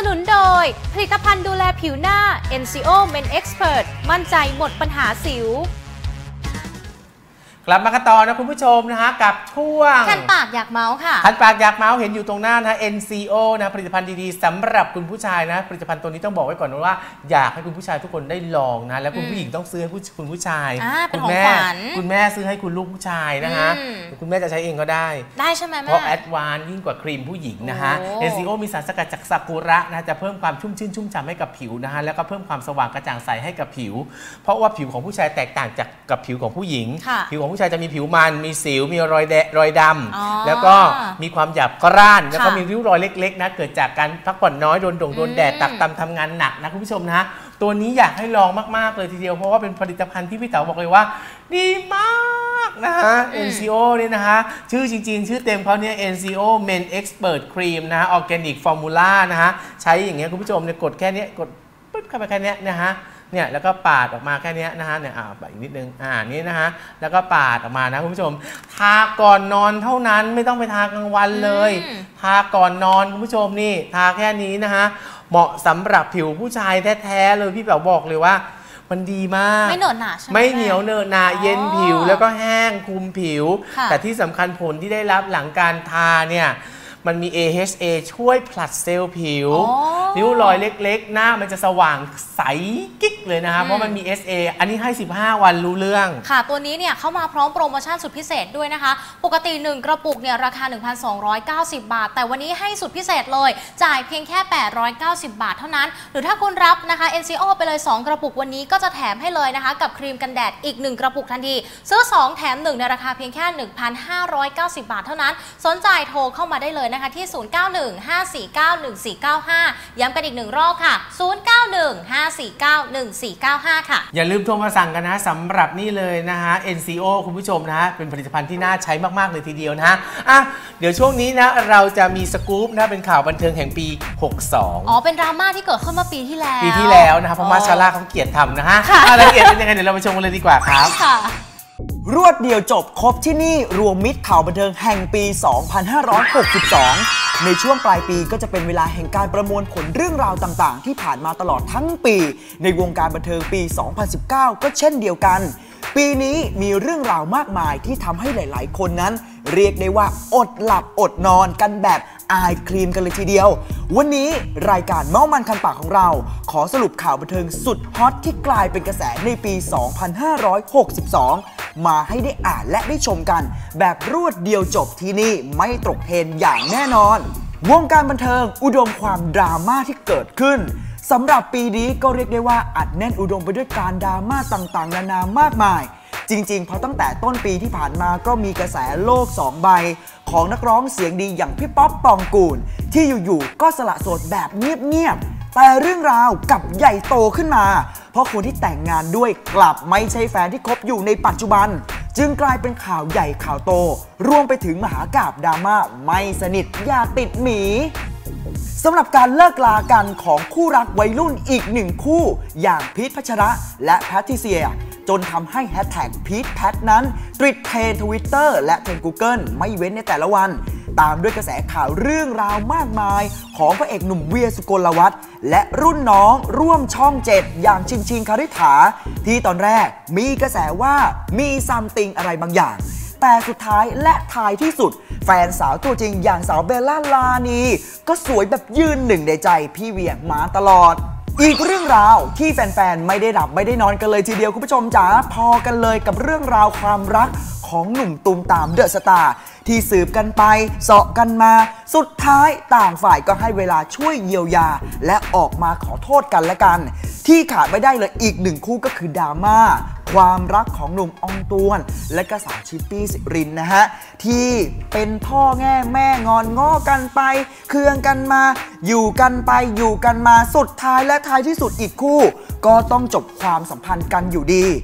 นุนโดยผลิตภัณฑ์ดูแลผิวหน้า NCO Men Expert มั่นใจหมดปัญหาสิวกลับมากันต่อนะคุณผู้ชมนะฮะกับช่วงคันปากอยากเมาส์ค่ะคันปากอยากเมาส์เห็นอยู่ตรงหน้านะ NCO นะผลิตภัณฑ์ดีๆสำหรับคุณผู้ชายนะผลิตภัณฑ์ตัวนี้ต้องบอกไว้ก่อนว่าอยากให้คุณผู้ชายทุกคนได้ลองนะแล้วคุณผู้หญิงต้องซื้อให้คุณผู้ชายคุณแม่ซื้อให้คุณลูกผู้ชายนะฮะคุณแม่จะใช้เองก็ได้ใช่ไหมแม่เพราะแอดวานซ์ยิ่งกว่าครีมผู้หญิงนะฮะ NCO มีสารสกัดจากซากุระนะจะเพิ่มความชุ่มชื้นชุ่มฉ่ำให้กับผิวนะฮะแล้วก็เพิ่มความสว่างกระจ่างใสให้กับผิวเพราะว่าผิวของผู้ชายแตกต่างจากกับผิวของผู้หญิงผิวของผู้ชายจะมีผิวมันมีสิวมีรอยดำแล้วก็มีความหยาบกร้านแล้วก็มีริ้วรอยเล็กๆนะเกิดจากการพักผ่อนน้อยโดนแดดตักตำทำงานหนักนะคุณผู้ชมนะตัวนี้อยากให้ลองมากๆเลยทีเดียวเพราะว่าเป็นผลิตภัณฑ์ที่พี่เต๋าบอกเลยว่าดีมากนะฮะ NCO เนี่ยนะฮะชื่อจริงๆชื่อเต็มเขาเนี่ย NCO Men Expert Cream นะฮะ Organic Formula นะฮะใช้อย่างเงี้ยคุณผู้ชมเนี่ยกดแค่นี้กดปึ๊บเข้าไปแค่นี้นะฮะเนี่ยแล้วก็ปาดออกมาแค่นี้นะฮะเนี่ยปาดอีกนิดนึงนี่นะฮะแล้วก็ปาดออกมานะคุณผู้ชมทาก่อนนอนเท่านั้นไม่ต้องไปทากลางวันเลยทาก่อนนอนคุณผู้ชมนี่ทาแค่นี้นะฮะเหมาะสำหรับผิวผู้ชายแท้ๆเลยพี่แป๋วบอกเลยว่ามันดีมากไม่เหนอะหนะใช่ไหมไม่เหนียวเนอะหนะเย็นผิวแล้วก็แห้งคุมผิวแต่ที่สำคัญผลที่ได้รับหลังการทาเนี่ยมันมี AHA ช่วยผลัดเซลล์ผิวริ้วรอยเล็กๆหน้ามันจะสว่างใสกิ๊กเลยนะคะเพราะมันมี SA อันนี้ให้15วันรู้เรื่องค่ะตัวนี้เนี่ยเข้ามาพร้อมโปรโมชั่นสุดพิเศษด้วยนะคะปกติ1กระปุกเนี่ยราคา 1,290 บาทแต่วันนี้ให้สุดพิเศษเลยจ่ายเพียงแค่890 บาทเท่านั้นหรือถ้าคุณรับนะคะ NCO ไปเลย2กระปุกวันนี้ก็จะแถมให้เลยนะคะกับครีมกันแดดอีก1กระปุกทันทีซื้อ2แถม1ในราคาเพียงแค่ 1,590 บาทเท่านั้นสนใจโทรเข้ามาได้เลยนะคะที่ 0915491495 ย้ำกันอีก1รอบค่ะ 0915491495 ค่ะอย่าลืมโทรมาสั่งกันนะสำหรับนี่เลยนะฮะ NCO คุณผู้ชมนะฮะเป็นผลิตภัณฑ์ที่น่าใช้มากๆเลยทีเดียวนะฮะเดี๋ยวช่วงนี้นะเราจะมีสกู๊ปนะเป็นข่าวบันเทิงแห่งปี62 เป็นดราม่าที่เกิดขึ้นเมื่อปีที่แล้วนะคะเพราะมาชาร่าเขาเกลียดทำนะฮะรายละเอียดเป็นยังไงเดี๋ยวเราไปชมกันเลยดีกว่าครับรวดเดียวจบครบที่นี่รวมมิตรข่าวบันเทิงแห่งปี 2562 ในช่วงปลายปีก็จะเป็นเวลาแห่งการประมวลผลเรื่องราวต่างๆที่ผ่านมาตลอดทั้งปีในวงการบันเทิงปี 2019 ก็เช่นเดียวกันปีนี้มีเรื่องราวมากมายที่ทำให้หลายๆคนนั้นเรียกได้ว่าอดหลับอดนอนกันแบบอายครีมกันเลยทีเดียววันนี้รายการเมาส์มันคันปากของเราขอสรุปข่าวบันเทิงสุดฮอตที่กลายเป็นกระแสในปี 2562 มาให้ได้อ่านและได้ชมกันแบบรวดเดียวจบที่นี่ไม่ตกเทรนด์อย่างแน่นอนวงการบันเทิงอุดมความดราม่าที่เกิดขึ้นสำหรับปีนี้ก็เรียกได้ว่าอัดแน่นอุดมไปด้วยการดราม่าต่างๆนานามากมายจริงๆเพราะตั้งแต่ต้นปีที่ผ่านมาก็มีกระแสโลก2ใบของนักร้องเสียงดีอย่างพี่ป๊อปปองกูลที่อยู่ๆก็สละโสดแบบเงียบๆแต่เรื่องราวกลับใหญ่โตขึ้นมาเพราะคนที่แต่งงานด้วยกลับไม่ใช่แฟนที่คบอยู่ในปัจจุบันจึงกลายเป็นข่าวใหญ่ข่าวโตรวมไปถึงมหากาพย์ดราม่าไม่สนิทอย่าติดหมีสำหรับการเลิกลากันของคู่รักวัยรุ่นอีกหนึ่งคู่อย่างพีทพัชระและแพทริเซียจนทำให้แฮชแท็กพีทแพทนั้นติดเทรนด์ Twitter และเทรนด์ Google ไม่เว้นในแต่ละวันตามด้วยกระแสข่าวเรื่องราวมากมายของพระเอกหนุ่มเวียสุกลวัฒน์และรุ่นน้องร่วมช่อง7อย่างชิงคาริฐาที่ตอนแรกมีกระแสว่ามีซัมติงอะไรบางอย่างแต่สุดท้ายและท้ายที่สุดแฟนสาวตัวจริงอย่างสาวเบลล่าลานีก็สวยแบบยืนหนึ่งในใจพี่เวียมาตลอดอีกเรื่องราวที่แฟนๆไม่ได้หลับไม่ได้นอนกันเลยทีเดียวคุณผู้ชมจ๋าพอกันเลยกับเรื่องราวความรักของหนุ่มตูมตามเดอะสตาร์ที่สืบกันไปเสาะกันมาสุดท้ายต่างฝ่ายก็ให้เวลาช่วยเยียวยาและออกมาขอโทษกันและกันที่ขาดไม่ได้เลยอีกหนึ่งคู่ก็คือดราม่าความรักของหนุ่มอองตวนและก็สาวชิปปี้สิรินนะฮะที่เป็นพ่อแง่แม่งอนง้อกันไปเคืองกันมาอยู่กันไปอยู่กันมาสุดท้ายและท้ายที่สุดอีกคู่ก็ต้องจบความสัมพันธ์กันอยู่ดี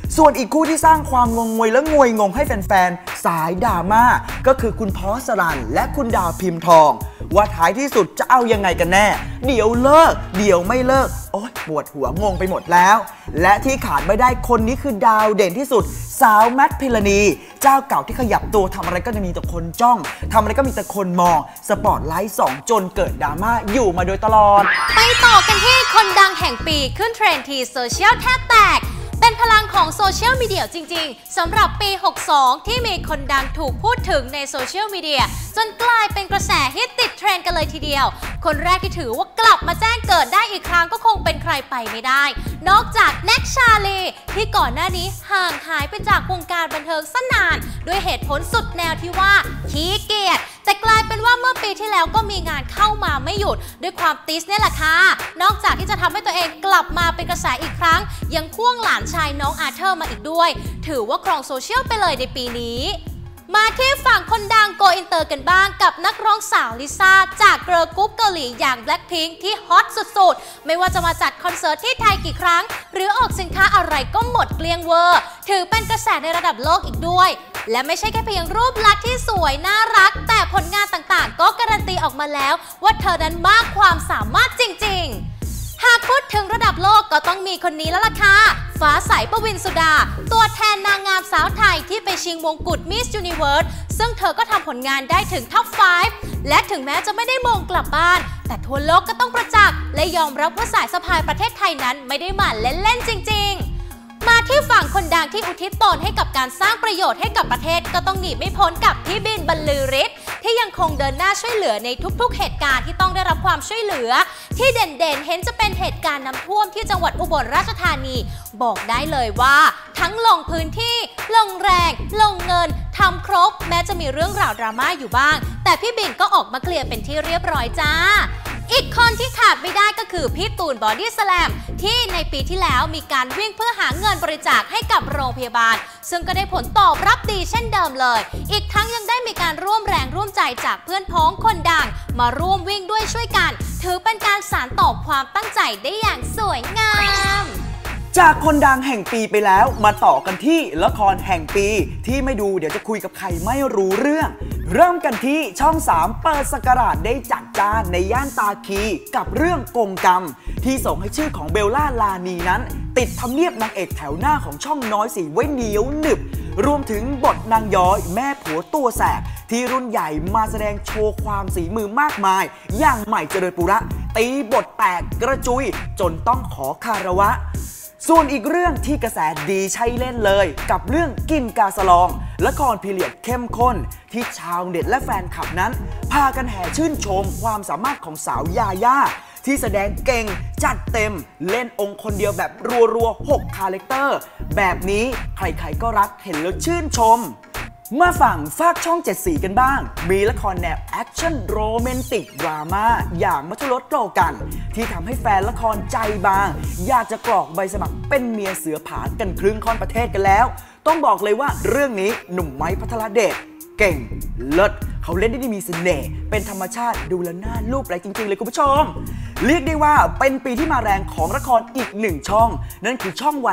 ส่วนอีกคู่ที่สร้างความงงงวยและงวยงงให้แฟนๆสายดราม่าก็คือคุณพอสรันและคุณดาวพิมพ์ทองว่าท้ายที่สุดจะเอายังไงกันแน่เดี๋ยวเลิกเดี๋ยวไม่เลิกโอ๊ยปวดหัวงงไปหมดแล้วและที่ขาดไม่ได้คนนี้คือดาวเด่นที่สุดสาวแมทพิรณีเจ้าเก่าที่ขยับตัวทำอะไรก็จะมีแต่คนจ้องทำอะไรก็มีแต่คนมองสปอตไลท์ส่องจนเกิดดราม่าอยู่มาโดยตลอดไปต่อกันที่คนดังแห่งปีขึ้นเทรนด์ทีโซเชียลแทบแตกเป็นพลังของโซเชียลมีเดียจริงๆสำหรับปี 62 ที่มีคนดังถูกพูดถึงในโซเชียลมีเดียจนกลายเป็นกระแสฮิตติดเทรนด์กันเลยทีเดียวคนแรกที่ถือว่ากลับมาแจ้งเกิดได้อีกครั้งก็คงเป็นใครไปไม่ได้นอกจากแน็กชาลีที่ก่อนหน้านี้ห่างหายไปจากวงการบันเทิงซะนานด้วยเหตุผลสุดแนวที่ว่าขี้เกียจแต่กลายเป็นว่าเมื่อปีที่แล้วก็มีงานเข้ามาไม่หยุดด้วยความติสเนี่ยแหละค่ะนอกจากที่จะทำให้ตัวเองกลับมาเป็นกระแสอีกครั้งยังพ่วงหลานชายน้องอาร์เธอร์มาอีกด้วยถือว่าครองโซเชียลไปเลยในปีนี้มาที่ฝั่งคนดังโกอินเตอร์กันบ้างกับนักร้องสาวลิซ่าจากเกิร์ลกรุ๊ปเกาหลีอย่าง Blackpink ที่ฮอตสุดๆไม่ว่าจะมาจัดคอนเสิร์ตที่ไทยกี่ครั้งหรือออกสินค้าอะไรก็หมดเกลี้ยงเวอร์ถือเป็นกระแสในระดับโลกอีกด้วยและไม่ใช่แค่เพียงรูปลักษณ์ที่สวยน่ารักแต่ผลงานต่างๆก็การันตีออกมาแล้วว่าเธอนั้นมากความสามารถจริงๆหากพูดถึงระดับโลกก็ต้องมีคนนี้แล้วล่ะค่ะฟ้าใสปวินสุดาตัวแทนนางงามสาวไทยที่ไปชิงมงกุฎ Miss Universe ซึ่งเธอก็ทำผลงานได้ถึงท็อป 5 และถึงแม้จะไม่ได้มงกลับบ้านแต่ทั่วโลกก็ต้องประจักษ์และยอมรับว่าสายสะพายประเทศไทยนั้นไม่ได้มาเล่นๆจริงๆมาที่ฝั่งคนดังที่อุทิศตนให้กับการสร้างประโยชน์ให้กับประเทศก็ต้องหนีไม่พ้นกับพี่บินบรรลือฤทธิ์ที่ยังคงเดินหน้าช่วยเหลือในทุกๆเหตุการณ์ที่ต้องได้รับความช่วยเหลือที่เด่นๆเห็นจะเป็นเหตุการณ์น้ำท่วมที่จังหวัดอุบลราชธานีบอกได้เลยว่าทั้งลงพื้นที่ลงแรงลงเงินทำครบแม้จะมีเรื่องราวดราม่าอยู่บ้างแต่พี่บินก็ออกมาเคลียร์เป็นที่เรียบร้อยจ้าอีกคนที่ขาดไม่ได้ก็คือพี่ตูนบอดี้สแลมที่ในปีที่แล้วมีการวิ่งเพื่อหาเงินบริจาคให้กับโรงพยาบาลซึ่งก็ได้ผลตอบรับดีเช่นเดิมเลยอีกทั้งยังได้มีการร่วมแรงร่วมใจจากเพื่อนพ้องคนดังมาร่วมวิ่งด้วยช่วยกันถือเป็นการสานต่อความตั้งใจได้อย่างสวยงามจากคนดังแห่งปีไปแล้วมาต่อกันที่ละครแห่งปีที่ไม่ดูเดี๋ยวจะคุยกับใครไม่รู้เรื่องเริ่มกันที่ช่อง 3เปิดศักราชได้จัดจ้านในย่านตาคีกับเรื่องกงกรรมที่ส่งให้ชื่อของเบลล่าลานีนั้นติดทำเนียบนางเอกแถวหน้าของช่องน้อยสีไว้เหนียวหนึบรวมถึงบทนางย้อยแม่ผัวตัวแสบที่รุ่นใหญ่มาแสดงโชว์ความฝีมือมากมายอย่างใหม่เจริญปุระตีบทแตกกระจุยจนต้องขอคารวะส่วนอีกเรื่องที่กระแสดีใช่เล่นเลยกับเรื่องกินกาสลองละครพีเรียดเข้มข้นที่ชาวเน็ตและแฟนคลับนั้นพากันแห่ชื่นชมความสามารถของสาวยาย่าที่แสดงเก่งจัดเต็มเล่นองค์คนเดียวแบบรัวๆ6คาแรคเตอร์แบบนี้ใครๆก็รักเห็นแล้วชื่นชมมาฝั่งฝากช่อง7 สีกันบ้างมีละครแนวแอคชั่นโรแมนติกดราม่าอย่างมัทุรสโกลกันที่ทำให้แฟนละครใจบางอยากจะกรอกใบสมัครเป็นเมียเสือผากันครึ่งค่อนประเทศกันแล้วต้องบอกเลยว่าเรื่องนี้หนุ่มไม้พัทรเดชเก่งเลิศเขาเล่นได้มีเสน่ห์เป็นธรรมชาติดูแล้วน่ารูปไหลจริงๆเลยคุณผู้ชมเรียกได้ว่าเป็นปีที่มาแรงของละครอีก1ช่องนั่นคือช่องวัน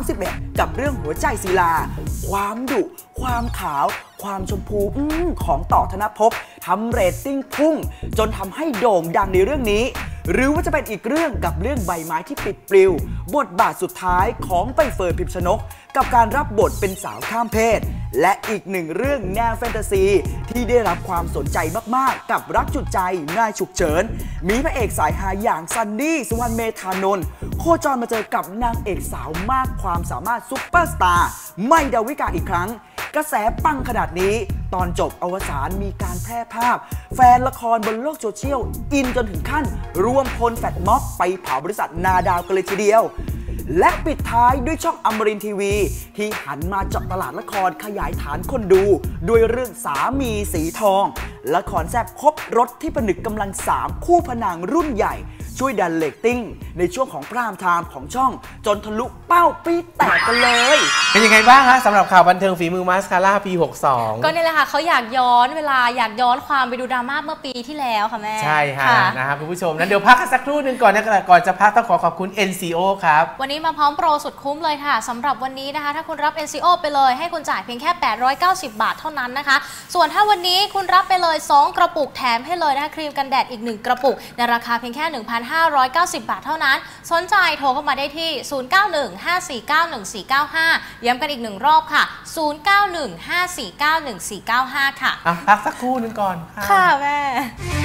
31กับเรื่องหัวใจศิลาความดุความขาวความชมพูของต่อธนภพทำเรตติ้งพุ่งจนทำให้โด่งดังในเรื่องนี้หรือว่าจะเป็นอีกเรื่องกับเรื่องใบไม้ที่ปิดปลิวบทบาทสุดท้ายของใบเฟิร์น พิมชนกกับการรับบทเป็นสาวข้ามเพศและอีกหนึ่งเรื่องแนวแฟนตาซีที่ได้รับความสนใจมากๆกับรักจุดใจนายฉุกเฉินมีพระเอกสายฮาอย่างซันดี้สุวรรณเมธานนท์โคจรมาเจอกับนางเอกสาวมากความสามารถซุปเปอร์สตาร์ใหม่ดาวิกาอีกครั้งกระแสปังขนาดนี้ตอนจบอวสานมีการแพร่ภาพแฟนละครบนโลกโซเชียลอินจนถึงขั้นรวมพลแฟดม็อบไปเผาบริษัทนาดาวกันเลยทีเดียวและปิดท้ายด้วยช่องอมรินทร์ทีวีที่หันมาเจาะตลาดละครขยายฐานคนดูด้วยเรื่องสามีสีทองละครแซ่บครบรสที่ผนึกกำลัง3คู่พนางรุ่นใหญ่ช่วยดันเรตติ้งในช่วงของพรามไทม์ของช่องจนทะลุเป้าปี๊ดแตกกันเลยเป็นยังไงบ้างคะสำหรับข่าวบันเทิงฝีมือมาสคาร่าปี 62 ก็นี่แหละค่ะเขาอยากย้อนเวลาอยากย้อนความไปดูดราม่าเมื่อปีที่แล้วค่ะแม่ใช่ค่ะนะครับคุณผู้ชมนั้นเดี๋ยวพักกันสักครู่หนึ่งก่อนนะก่อนจะพักต้องขอบคุณ NCO ครับวันนี้มาพร้อมโปรสุดคุ้มเลยค่ะสำหรับวันนี้นะคะถ้าคุณรับ NCO ไปเลยให้คุณจ่ายเพียงแค่890 บาทเท่านั้นนะคะส่วนถ้าวันนี้คุณรับไปเลย2กระปุกแถมให้เลยนะคะครีมกันแดดอีก1กระปุกในราคาเพียงแค่ 1,590 บาทเท่านั้นสนใจโทรเข้ามาได้ที่0915491495ย้ำกันอีก1รอบค่ะ0915491495ค่ะพักสักครู่หนึ่งก่อนค่ะแม่